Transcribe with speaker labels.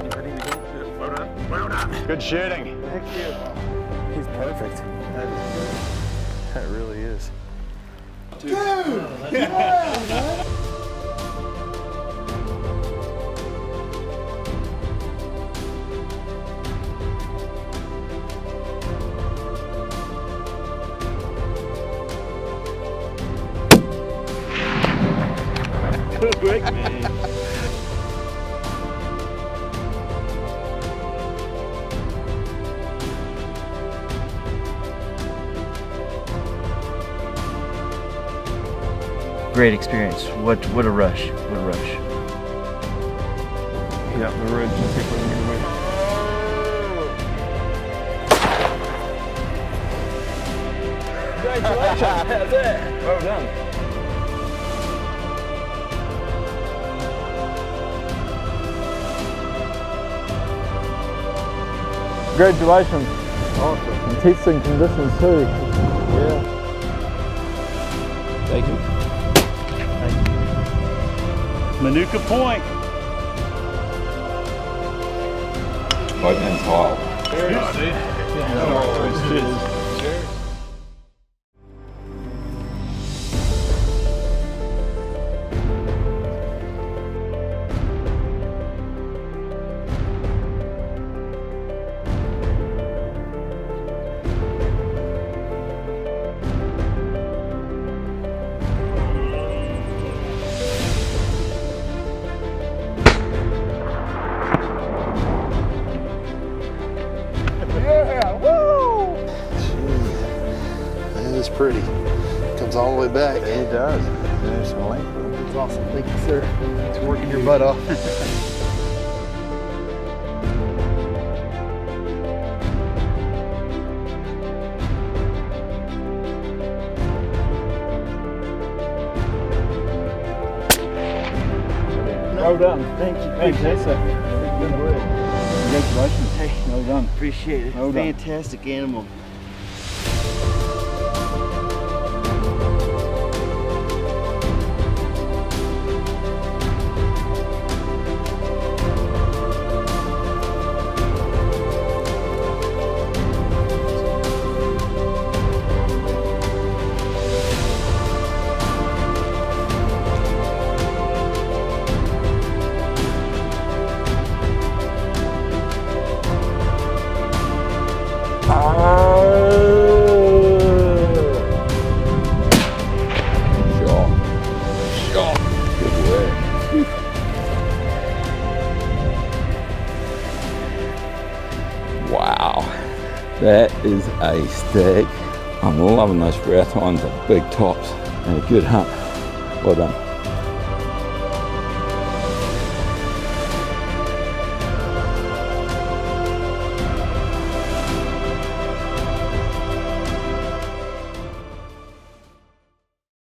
Speaker 1: Well done. Good shooting.
Speaker 2: Thank you.
Speaker 3: He's perfect.
Speaker 2: That is good.
Speaker 3: That really is.
Speaker 2: Dude! Yeah,
Speaker 3: Good work, man.
Speaker 4: Great experience. What a rush. What a rush.
Speaker 3: Hit up the ridge and keep putting it away. Congratulations. That's it. Well done. Congratulations. Awesome. And testing conditions too. Yeah. Thank you.
Speaker 4: Manuka point.
Speaker 5: Both ends high.
Speaker 3: Cheers.
Speaker 2: Yeah, woo! That is pretty. Comes all the way back.
Speaker 3: It does. There's some length.
Speaker 2: That's awesome. Thank you, sir. Thanks for working your butt off.
Speaker 3: Well done.
Speaker 4: Thank you.
Speaker 3: Fantastic. Good work. Congratulations.
Speaker 4: Hey,
Speaker 3: well done.
Speaker 4: Appreciate it.
Speaker 3: Well done.
Speaker 4: Fantastic animal.
Speaker 5: Wow, that is a stag. I'm loving those brow tines, the big tops, and a good hunt. Well done.